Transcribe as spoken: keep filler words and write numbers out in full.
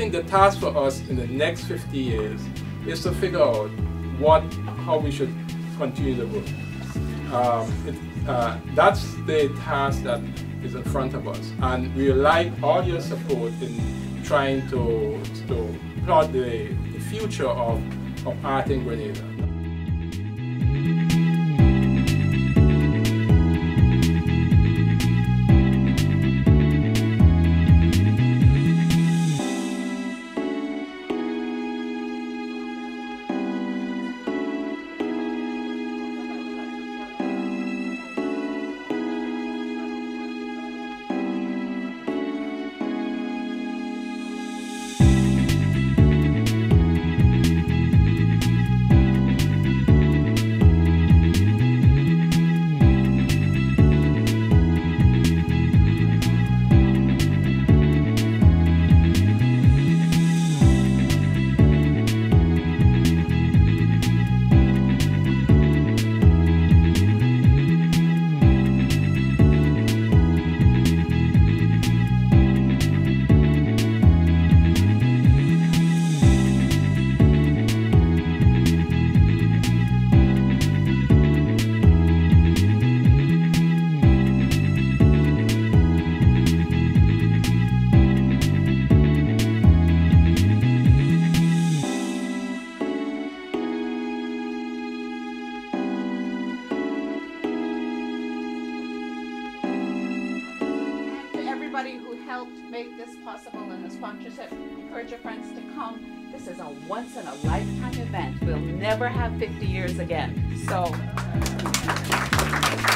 think the task for us in the next fifty years is to figure out what, how we should continue the work. Um, it, uh, that's the task that is in front of us, and we would like all your support in trying to, to plot the, the future of, of art in Grenada. Who helped make this possible and the sponsorship. Encourage your friends to come. This is a once in a lifetime event. We'll never have fifty years again. So